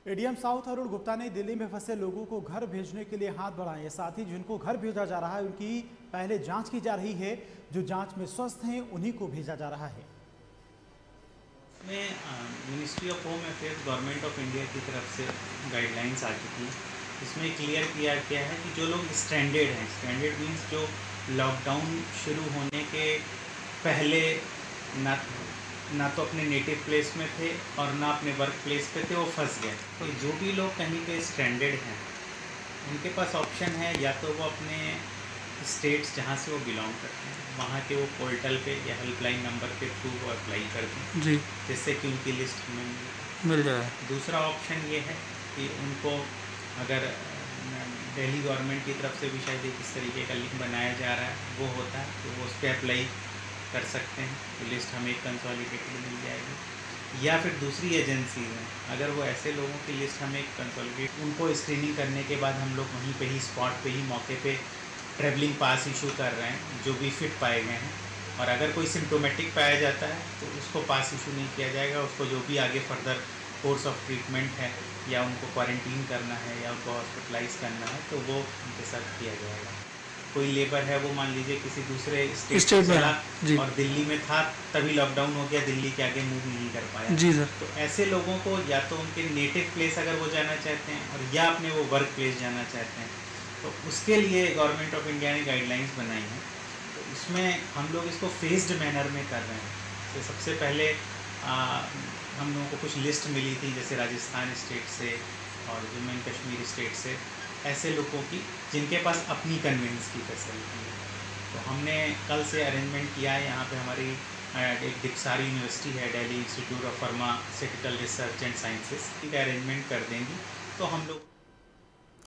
ADM south Arun Gupta ने दिल्ली में फंसे लोगों को घर भेजने के लिए हाथ बढ़ाए। साथ ही जिनको घर भेजा जा रहा है उनकी पहले जांच की जा रही है। जो जांच में स्वस्थ हैं उन्हीं को भेजा जा रहा है। में ministry of home affairs government of India की तरफ से गाइडलाइंस आ चुकी है। इसमें क्लियर किया गया है कि जो लोग स्ट्रैंडेड हैं, स्ट्रैंडेड मीन्स जो लॉकडाउन शुरू होने के पहले ना तो अपने नेटिव प्लेस में थे और ना अपने वर्क प्लेस पे थे, वो फंस गए। तो जो भी लोग कहीं पे स्ट्रैंडेड हैं उनके पास ऑप्शन है, या तो वो अपने स्टेट्स जहाँ से वो बिलोंग करते हैं वहाँ के वो पोर्टल पे या हेल्पलाइन नंबर के थ्रू वो अप्लाई कर दें जी, जिससे कि उनकी लिस्ट हमें मिल जाए। दूसरा ऑप्शन ये है कि उनको अगर दिल्ली गवर्नमेंट की तरफ से भी शायद एक इस तरीके का लिंक बनाया जा रहा है वो होता है, तो वो उस पर अप्लाई कर सकते हैं, तो लिस्ट हमें कंसोलिडेटेड मिल जाएगी। या फिर दूसरी एजेंसी हैं, अगर वो ऐसे लोगों की लिस्ट हमें कंसोलिडेट, उनको स्क्रीनिंग करने के बाद हम लोग वहीं पे ही स्पॉट पे ही मौके पे ट्रैवलिंग पास इशू कर रहे हैं जो भी फिट पाए गए हैं। और अगर कोई सिम्टोमेटिक पाया जाता है तो उसको पास इशू नहीं किया जाएगा, उसको जो भी आगे फर्दर कोर्स ऑफ ट्रीटमेंट है या उनको क्वारंटीन करना है या उनको हॉस्पिटलाइज करना है तो वो उनके साथ किया जाएगा। कोई लेबर है वो मान लीजिए किसी दूसरे स्टेट में चला और दिल्ली में था, तभी लॉकडाउन हो गया, दिल्ली के आगे मूव नहीं कर पाया जी सर। तो ऐसे लोगों को या तो उनके नेटिव प्लेस अगर वो जाना चाहते हैं और या अपने वो वर्क प्लेस जाना चाहते हैं तो उसके लिए गवर्नमेंट ऑफ इंडिया ने गाइडलाइंस बनाई हैं। तो इसमें हम लोग इसको फेस्ड मैनर में कर रहे हैं। तो सबसे पहले हम लोगों को कुछ लिस्ट मिली थी, जैसे राजस्थान स्टेट से और जम्मू एंड कश्मीर स्टेट से, ऐसे लोगों की जिनके पास अपनी कन्वेंस की फैसिलिटी है। तो हमने कल से अरेंजमेंट किया है। यहाँ पे हमारी एक दिक्सारी यूनिवर्सिटी है, Delhi institute of pharmaceutical research and sciences, इनका अरेंजमेंट कर देंगी तो हम लोग